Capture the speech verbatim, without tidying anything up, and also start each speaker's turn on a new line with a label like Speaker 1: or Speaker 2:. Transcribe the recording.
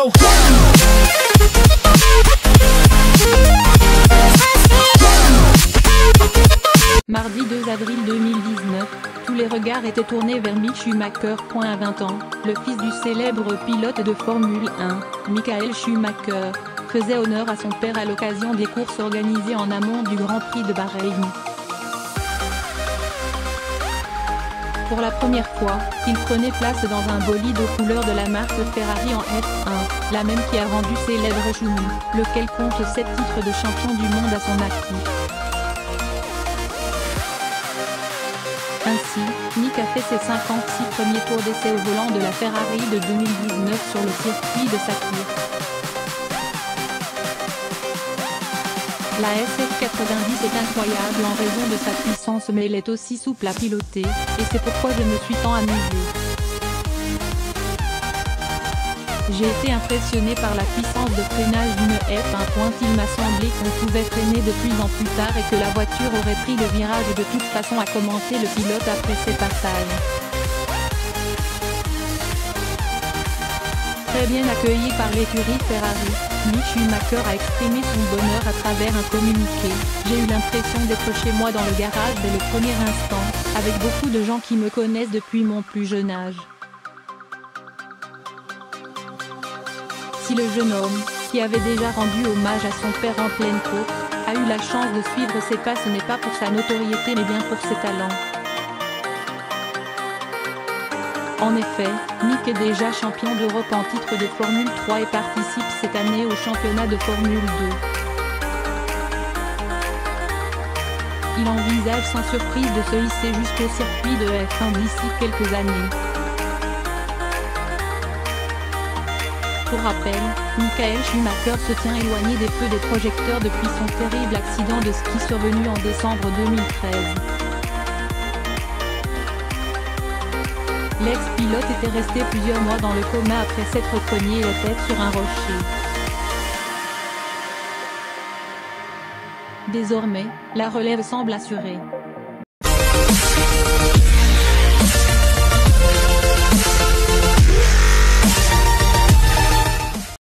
Speaker 1: go.
Speaker 2: Mardi deux avril deux mille dix-neuf, tous les regards étaient tournés vers Mick Schumacher. À vingt ans, le fils du célèbre pilote de Formule un, Michael Schumacher, faisait honneur à son père à l'occasion des courses organisées en amont du Grand Prix de Bahreïn. Pour la première fois, il prenait place dans un bolide aux couleurs de la marque Ferrari en F un, la même qui a rendu célèbre Schumi, lequel compte sept titres de champion du monde à son actif. Ainsi, Mick a fait ses cinquante-six premiers tours d'essai au volant de la Ferrari de deux mille dix-neuf sur le circuit de Sakhir. La S F quatre-vingt-dix est incroyable en raison de sa puissance, mais elle est aussi souple à piloter, et c'est pourquoi je me suis tant amusé. J'ai été impressionné par la puissance de freinage d'une F un. Il m'a semblé qu'on pouvait freiner de plus en plus tard et que la voiture aurait pris le virage de toute façon, a commenté le pilote après ses passages. Très bien accueilli par l'écurie Ferrari, Mick Schumacher a exprimé son bonheur à travers un communiqué. J'ai eu l'impression d'être chez moi dans le garage dès le premier instant, avec beaucoup de gens qui me connaissent depuis mon plus jeune âge. Si le jeune homme, qui avait déjà rendu hommage à son père en pleine course, a eu la chance de suivre ses pas, ce n'est pas pour sa notoriété mais bien pour ses talents. En effet, Mick est déjà champion d'Europe en titre de Formule trois et participe cette année au championnat de Formule deux. Il envisage sans surprise de se hisser jusqu'au circuit de F un d'ici quelques années. Pour rappel, Michael Schumacher se tient éloigné des feux des projecteurs depuis son terrible accident de ski survenu en décembre deux mille treize. L'ex-pilote était resté plusieurs mois dans le coma après s'être cogné la tête sur un rocher. Désormais, la relève semble assurée.